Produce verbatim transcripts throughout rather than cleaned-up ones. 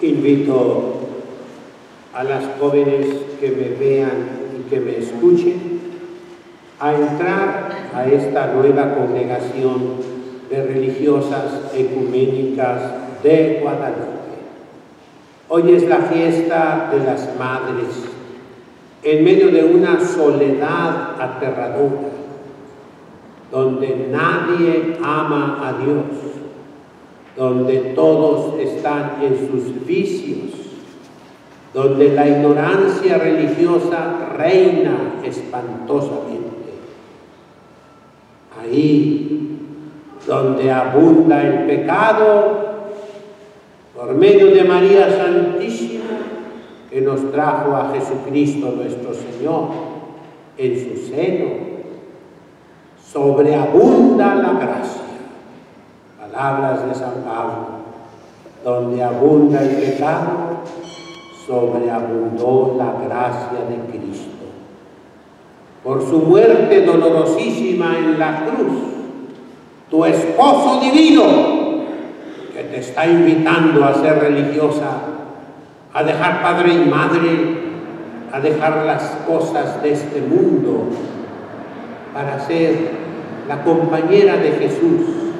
Invito a las jóvenes que me vean y que me escuchen a entrar a esta nueva congregación de religiosas ecuménicas de Guadalupe. Hoy es la fiesta de las madres, en medio de una soledad aterradora, donde nadie ama a Dios, donde todos están en sus vicios, donde la ignorancia religiosa reina espantosamente. Ahí donde abunda el pecado, por medio de María Santísima, que nos trajo a Jesucristo nuestro Señor en su seno, sobreabunda la gracia. Palabras de San Pablo: donde abunda el pecado, sobreabundó la gracia de Cristo. Por su muerte dolorosísima en la cruz, tu esposo divino, que te está invitando a ser religiosa, a dejar padre y madre, a dejar las cosas de este mundo, para ser la compañera de Jesús,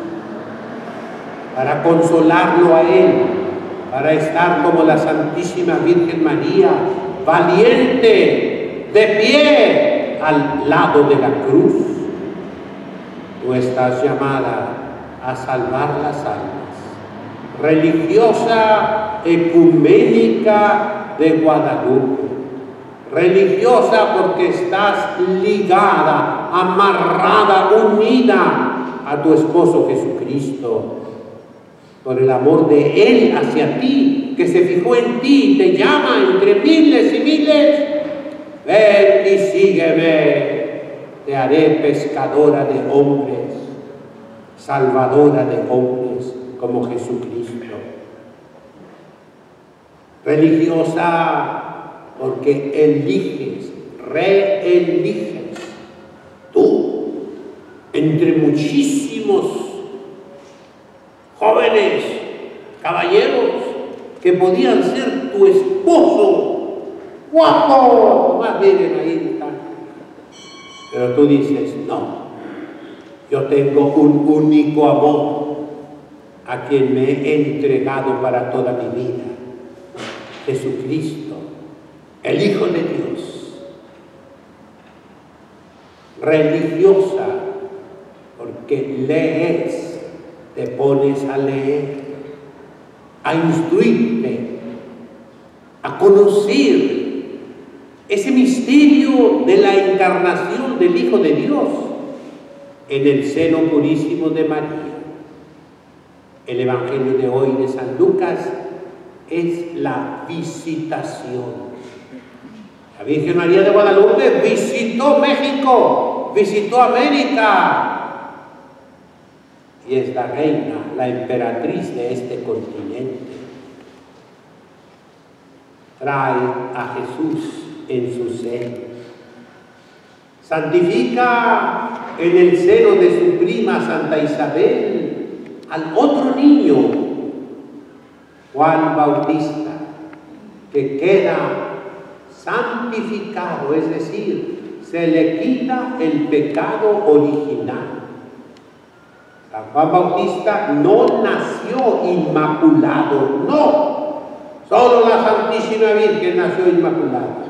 para consolarlo a Él, para estar como la Santísima Virgen María, valiente, de pie, al lado de la cruz. Tú estás llamada a salvar las almas. Religiosa ecuménica de Guadalupe. Religiosa porque estás ligada, amarrada, unida a tu esposo Jesucristo, por el amor de Él hacia ti, que se fijó en ti y te llama entre miles y miles. Ven y sígueme, te haré pescadora de hombres, salvadora de hombres, como Jesucristo. Religiosa porque eliges, reeliges, tú, entre muchísimos jóvenes, caballeros, que podían ser tu esposo, guapo, más vienen ahí están. Pero tú dices, no, yo tengo un único amor a quien me he entregado para toda mi vida, Jesucristo, el Hijo de Dios. Religiosa porque lees, te pones a leer, a instruirte, a conocer ese misterio de la encarnación del Hijo de Dios en el seno purísimo de María. El Evangelio de hoy de San Lucas es la visitación. La Virgen María de Guadalupe visitó México, visitó América, y es la reina, la emperatriz de este continente. Trae a Jesús en su seno. Santifica en el seno de su prima Santa Isabel al otro niño, Juan Bautista, que queda santificado, es decir, se le quita el pecado original. San Juan Bautista no nació inmaculado, no, solo la Santísima Virgen nació inmaculada.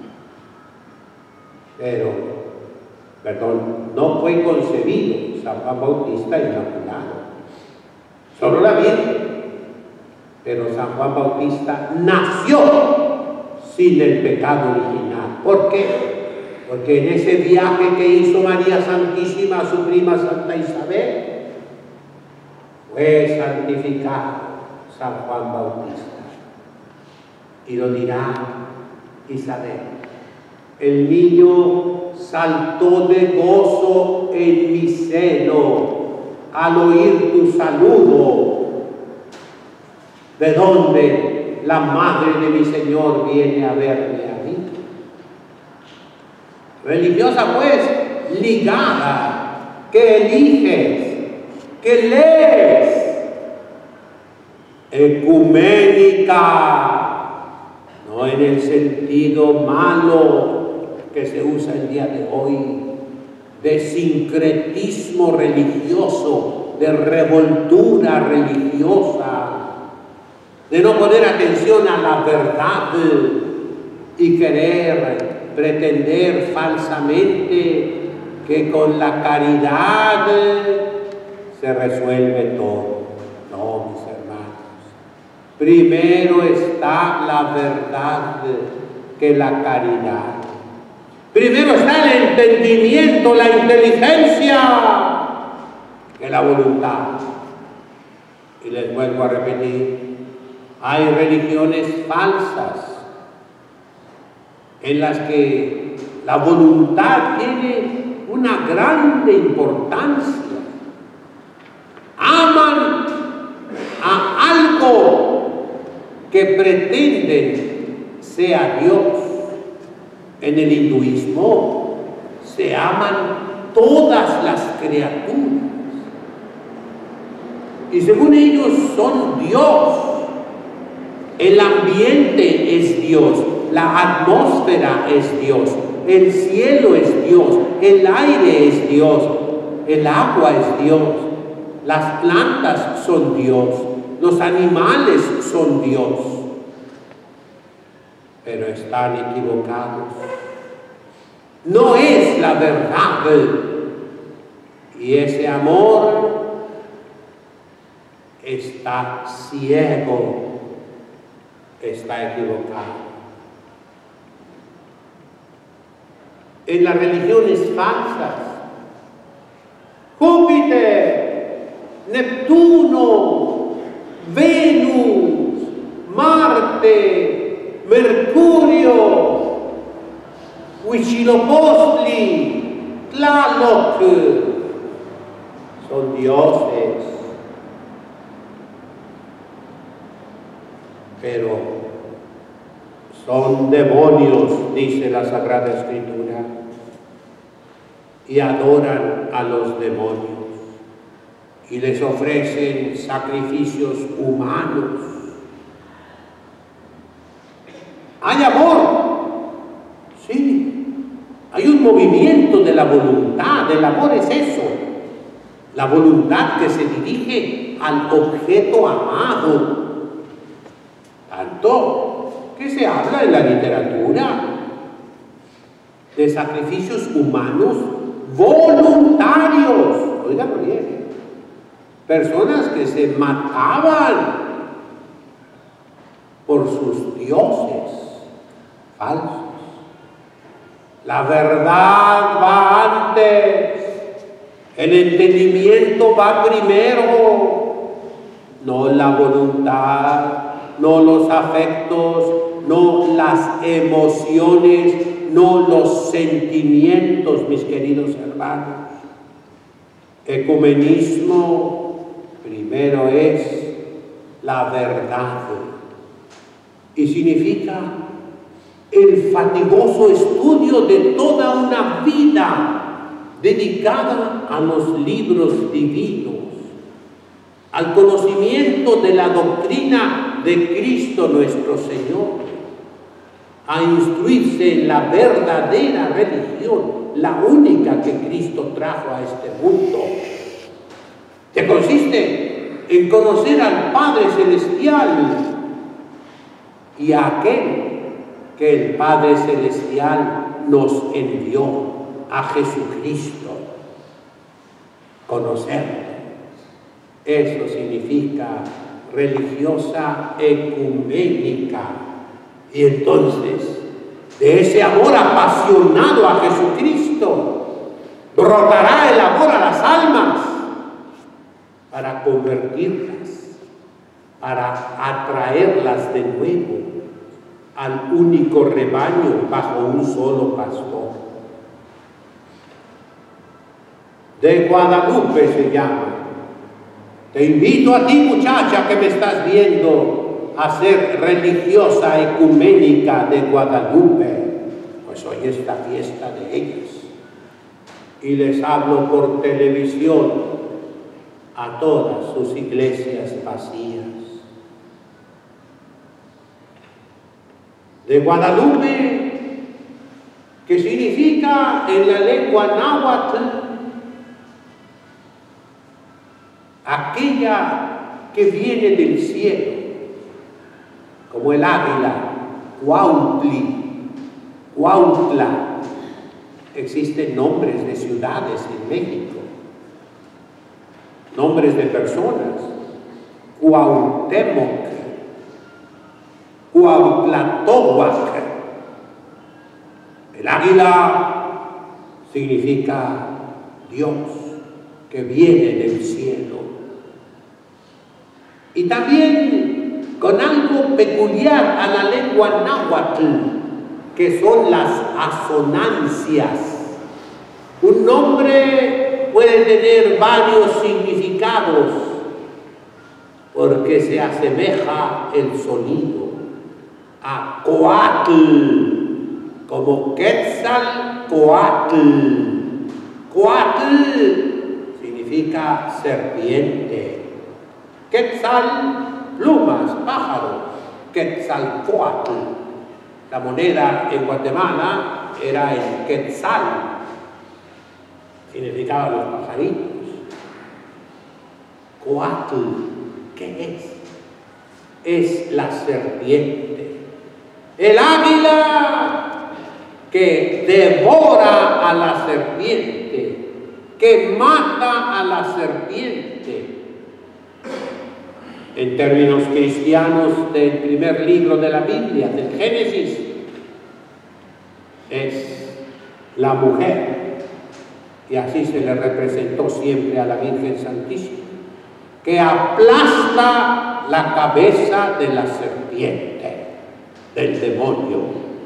Pero, perdón, no fue concebido San Juan Bautista inmaculado, solo la Virgen. Pero San Juan Bautista nació sin el pecado original. ¿Por qué? Porque en ese viaje que hizo María Santísima a su prima Santa Isabel, fue santificado San Juan Bautista. Y lo dirá Isabel: el niño saltó de gozo en mi seno al oír tu saludo, de donde la madre de mi Señor viene a verme a mí. Religiosa pues, ligada, que eliges, que lees, ecuménica, no en el sentido malo que se usa el día de hoy, de sincretismo religioso, de revoltura religiosa, de no poner atención a la verdad y querer pretender falsamente que con la caridad se resuelve todo. No, mis hermanos. Primero está la verdad que la caridad. Primero está el entendimiento, la inteligencia, que la voluntad. Y les vuelvo a repetir, hay religiones falsas en las que la voluntad tiene una grande importancia. Aman a algo que pretenden sea Dios. En el hinduismo se aman todas las criaturas y según ellos son Dios. El ambiente es Dios, la atmósfera es Dios, el cielo es Dios, el aire es Dios, el agua es Dios, las plantas son Dios, los animales son Dios. Pero están equivocados. No es la verdad. Y ese amor está ciego, está equivocado. En las religiones falsas, Júpiter, Neptuno, Venus, Marte, Mercurio, Huitzilopochtli, Tlaloc, son dioses, pero son demonios, dice la Sagrada Escritura, y adoran a los demonios y les ofrecen sacrificios humanos. ¿Hay amor? Sí. Hay un movimiento de la voluntad. El amor es eso. La voluntad que se dirige al objeto amado. Tanto que se habla en la literatura de sacrificios humanos voluntarios. Oigan bien. Personas que se mataban por sus dioses falsos. La verdad va antes, el entendimiento va primero, no la voluntad, no los afectos, no las emociones, no los sentimientos, mis queridos hermanos. Ecumenismo primero es la verdad y significa el fatigoso estudio de toda una vida dedicada a los libros divinos, al conocimiento de la doctrina de Cristo nuestro Señor, a instruirse en la verdadera religión, la única que Cristo trajo a este mundo, que consiste en conocer al Padre Celestial y a aquel que el Padre Celestial nos envió, a Jesucristo. Conocerlo. Eso significa religiosa ecuménica. Y entonces, de ese amor apasionado a Jesucristo, brotará el amor a las almas para convertirlas, para atraerlas de nuevo al único rebaño bajo un solo pastor. De Guadalupe se llama. Te invito a ti, muchacha, que me estás viendo, a ser religiosa ecuménica de Guadalupe, pues hoy es la fiesta de ellas. Y les hablo por televisión a todas sus iglesias vacías. de Guadalupe, que significa en la lengua náhuatl aquella que viene del cielo, como el águila, Cuautli, Cuautla. Existen nombres de ciudades en México, nombres de personas, Cuauhtémoc, Cuautlatóhuac. El águila significa Dios que viene del cielo. Y también con algo peculiar a la lengua náhuatl, que son las asonancias. Un nombre puede tener varios significados porque se asemeja el sonido a Coatl, como Quetzalcoatl. Coatl significa serpiente. Quetzal, plumas, pájaro. Quetzalcoatl. La moneda en Guatemala era el quetzal, significaba los pajaritos. Coatl, ¿qué es? Es la serpiente. El águila que devora a la serpiente, que mata a la serpiente. En términos cristianos del primer libro de la Biblia, del Génesis, es la mujer, y así se le representó siempre a la Virgen Santísima, que aplasta la cabeza de la serpiente, del demonio.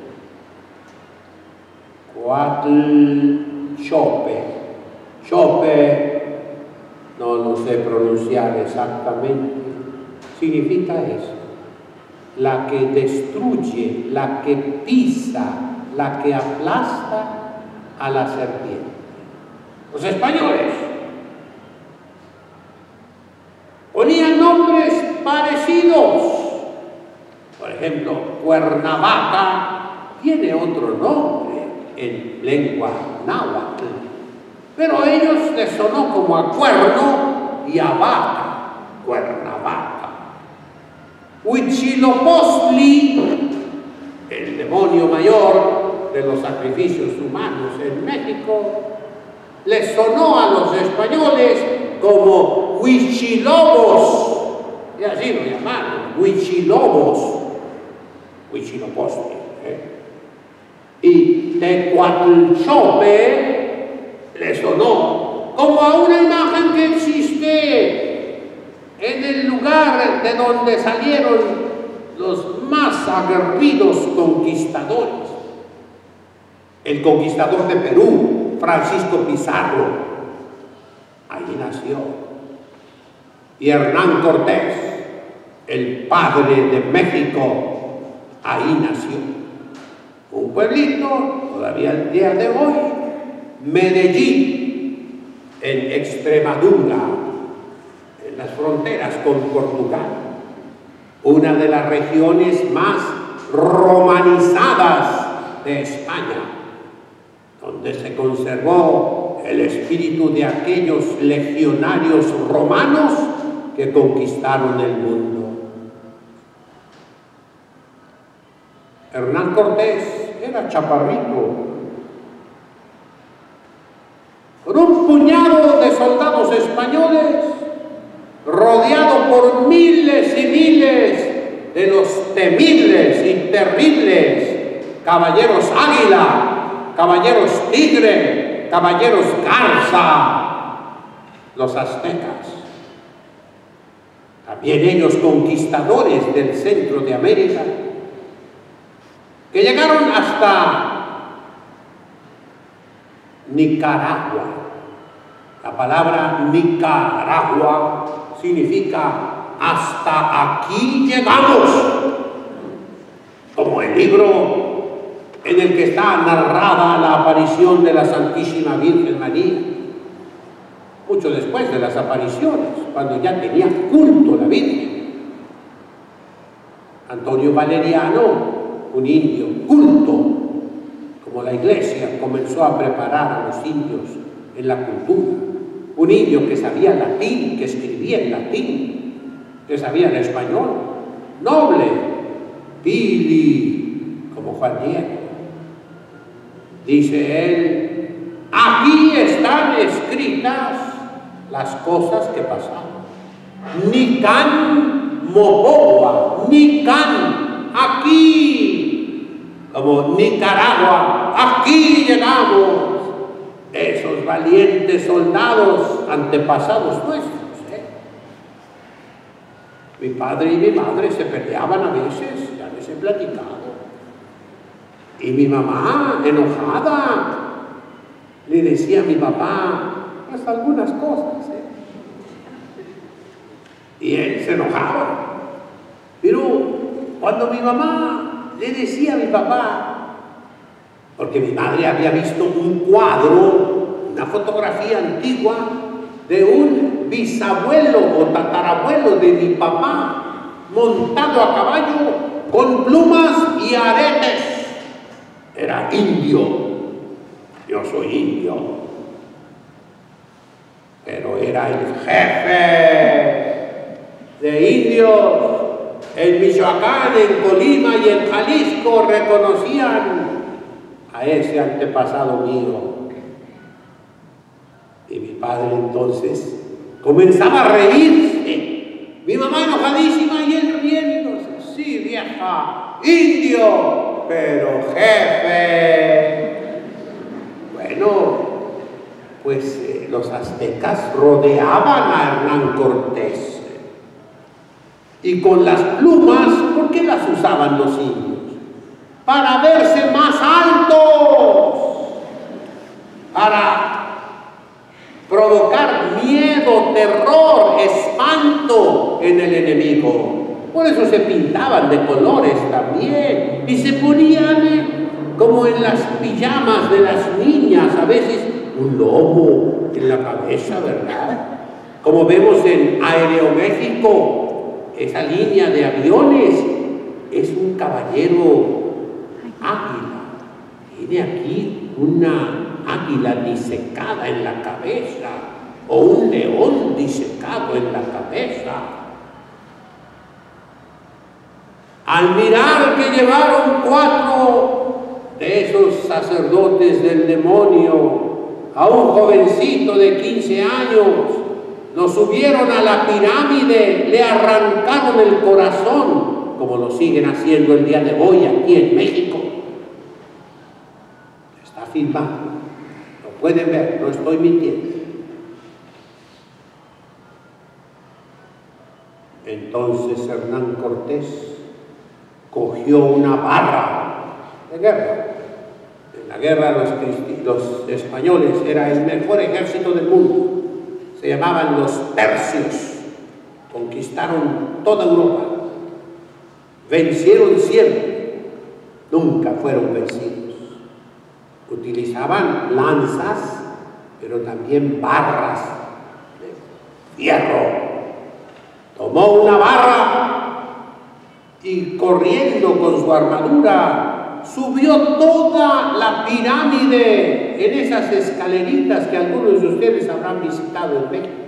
Coatl Chope, Chope, no lo sé pronunciar exactamente, significa eso, la que destruye, la que pisa, la que aplasta a la serpiente. Los españoles ponían nombres parecidos. Por ejemplo, Cuernavaca tiene otro nombre en lengua náhuatl, pero a ellos les sonó como a cuerno y a vaca, Cuernavaca. Huitzilopochtli, el demonio mayor de los sacrificios humanos en México, les sonó a los españoles como Huichilobos, y así lo llamaron, Huichilobos, Huitzilopochtli. ¿eh? Y Tecuatlchope les sonó como a una imagen que existe en el lugar de donde salieron los más aguerridos conquistadores. El conquistador de Perú, Francisco Pizarro, allí nació. Y Hernán Cortés, el padre de México, ahí nació. Un pueblito, todavía el día de hoy, Medellín, en Extremadura, en las fronteras con Portugal, una de las regiones más romanizadas de España, donde se conservó el espíritu de aquellos legionarios romanos que conquistaron el mundo. Hernán Cortés era chaparrito, con un puñado de soldados españoles, rodeado por miles y miles de los temibles y terribles caballeros águila, caballeros tigre, caballeros garza, los aztecas. También ellos conquistadores del centro de América, que llegaron hasta Nicaragua. La palabra Nicaragua significa hasta aquí llegamos, como el libro en el que está narrada la aparición de la Santísima Virgen María, mucho después de las apariciones, cuando ya tenía culto la Virgen. Antonio Valeriano, un indio culto, como la iglesia comenzó a preparar a los indios en la cultura. Un indio que sabía latín, que escribía en latín, que sabía el español, noble, pili, como Juan Diego. Dice él, aquí están escritas las cosas que pasaron. Nican Mopoa, Nican, aquí, como Nicaragua, aquí llegamos. Esos valientes soldados antepasados nuestros, ¿eh? Mi padre y mi madre se peleaban a veces, ya les he platicado. Y mi mamá, enojada, le decía a mi papá, pues algunas cosas, ¿eh? Y él se enojaba. Pero cuando mi mamá le decía a mi papá, porque mi madre había visto un cuadro, una fotografía antigua de un bisabuelo o tatarabuelo de mi papá montado a caballo con plumas y aretes. Era indio. Yo soy indio. Pero era el jefe de indios. En Michoacán, en Colima y en Jalisco reconocían a ese antepasado mío. Y mi padre entonces comenzaba a reírse. Mi mamá enojadísima y él riéndose. Sí, vieja, indio, pero jefe. Bueno, pues eh, los aztecas rodeaban a Hernán Cortés. Y con las plumas, ¿por qué las usaban los indios? Para verse más altos, para provocar miedo, terror, espanto en el enemigo. Por eso se pintaban de colores también y se ponían eh, como en las pijamas de las niñas, a veces un lobo en la cabeza, ¿verdad? Como vemos en Aeroméxico, esa línea de aviones es un caballero águila, tiene aquí una águila disecada en la cabeza o un león disecado en la cabeza. Al mirar que llevaron cuatro de esos sacerdotes del demonio a un jovencito de quince años, lo subieron a la pirámide, le arrancaron el corazón, como lo siguen haciendo el día de hoy aquí en México. Está filmado, lo pueden ver, no estoy mintiendo. Entonces Hernán Cortés cogió una barra de guerra. En la guerra los, los españoles era el mejor ejército del mundo. Se llamaban los tercios. Conquistaron toda Europa. Vencieron siempre, nunca fueron vencidos. Utilizaban lanzas, pero también barras de fierro. Tomó una barra y corriendo con su armadura, subió toda la pirámide en esas escaleritas que algunos de ustedes habrán visitado en México.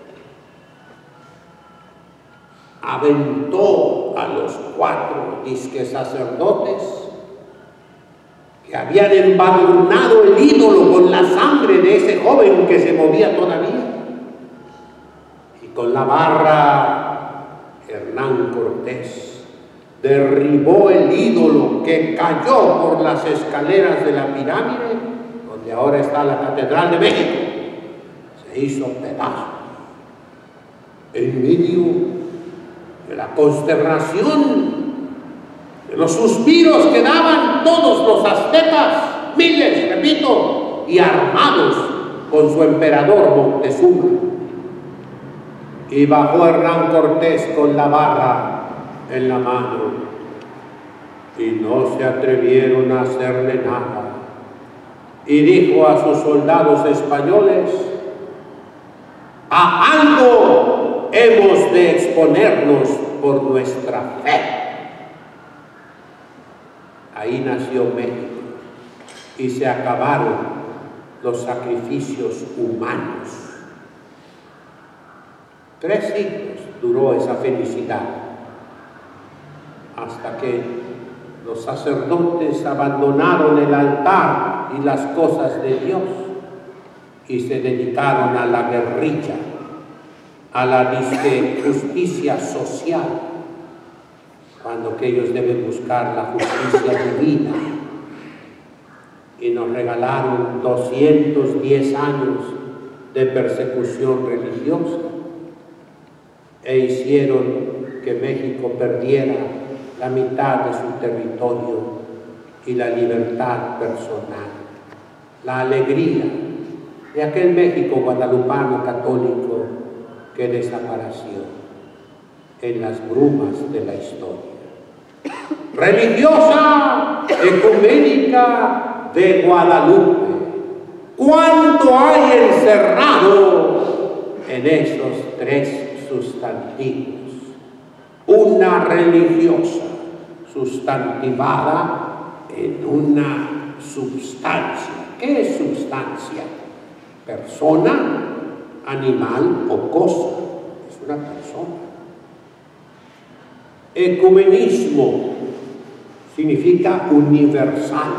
Aventó a los cuatro disque sacerdotes que habían embadurnado el ídolo con la sangre de ese joven que se movía todavía. Y con la barra, Hernán Cortés derribó el ídolo que cayó por las escaleras de la pirámide, donde ahora está la Catedral de México. Se hizo pedazo. En medio de la consternación, de los suspiros que daban todos los aztecas, miles, repito, y armados con su emperador Moctezuma. Y bajó Hernán Cortés con la barra en la mano y no se atrevieron a hacerle nada. Y dijo a sus soldados españoles: a algo hemos de exponernos por nuestra fe. Ahí nació México y se acabaron los sacrificios humanos. Tres siglos duró esa felicidad, hasta que los sacerdotes abandonaron el altar y las cosas de Dios y se dedicaron a la guerrilla, a la disque justicia social, cuando que ellos deben buscar la justicia divina. Y nos regalaron doscientos diez años de persecución religiosa e hicieron que México perdiera la mitad de su territorio y la libertad personal, la alegría de aquel México guadalupano católico que desapareció en las brumas de la historia. Religiosa ecuménica de Guadalupe, ¿cuánto hay encerrado en esos tres sustantivos? Una religiosa sustantivada en una substancia. ¿Qué es substancia? Persona, animal o cosa. Es una persona. Ecumenismo significa universal,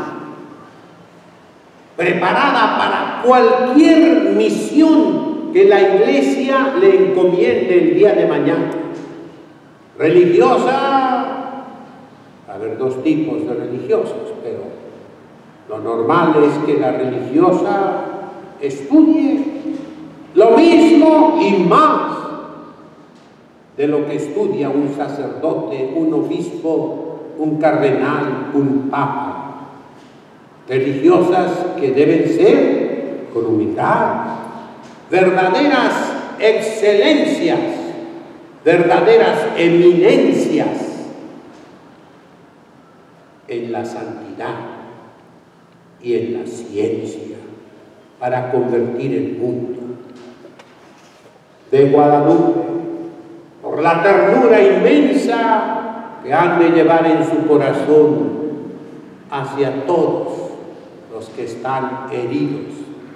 preparada para cualquier misión que la Iglesia le encomiende el día de mañana. Religiosa, va a haber dos tipos de religiosas, pero lo normal es que la religiosa estudie lo mismo y más de lo que estudia un sacerdote, un obispo, un cardenal, un papa. Religiosas que deben ser con humildad, verdaderas excelencias, verdaderas eminencias en la santidad y en la ciencia para convertir el mundo. De Guadalupe, por la ternura inmensa que han de llevar en su corazón hacia todos los que están heridos,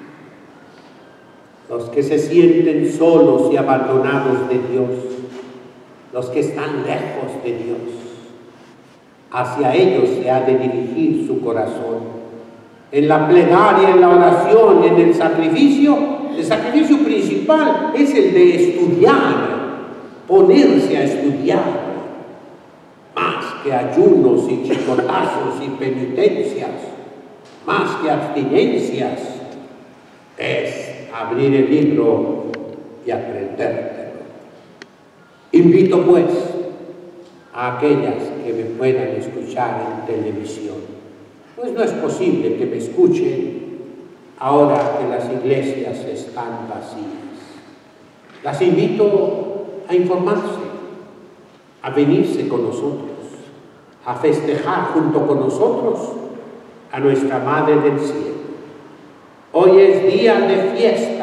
los que se sienten solos y abandonados de Dios, los que están lejos de Dios. Hacia ellos se ha de dirigir su corazón. En la plegaria, en la oración, en el sacrificio, el sacrificio principal es el de estudiar, ponerse a estudiar, más que ayunos y chicotazos y penitencias, más que abstinencias, es abrir el libro y aprendértelo. Invito pues a aquellas que me puedan escuchar en televisión, pues no es posible que me escuchen ahora que las iglesias están vacías. Las invito a informarse, a venirse con nosotros, a festejar junto con nosotros a nuestra Madre del Cielo. Hoy es día de fiesta,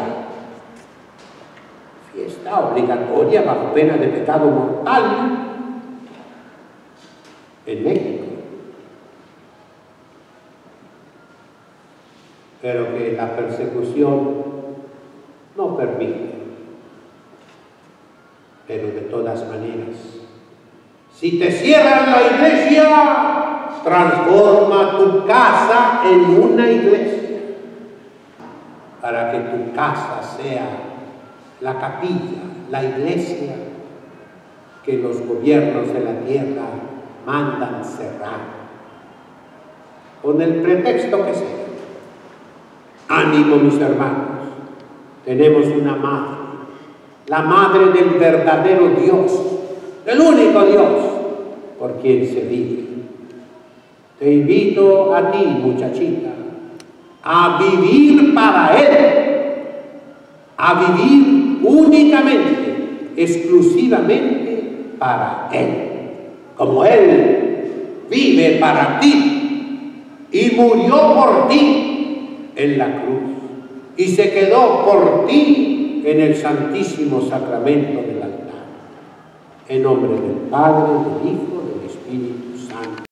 fiesta obligatoria bajo pena de pecado mortal en México, pero que la persecución no permite. Pero de todas maneras, si te cierran la iglesia, transforma tu casa en una iglesia, para que tu casa sea la capilla, la iglesia que los gobiernos de la tierra mandan cerrar, con el pretexto que sea. Ánimo, mis hermanos, tenemos una madre, la madre del verdadero Dios, el único Dios por quien se vive. Te invito a ti, muchachita, a vivir para Él, a vivir únicamente, exclusivamente para Él, como Él vive para ti y murió por ti en la cruz y se quedó por ti en el Santísimo Sacramento del altar. En nombre del Padre, del Hijo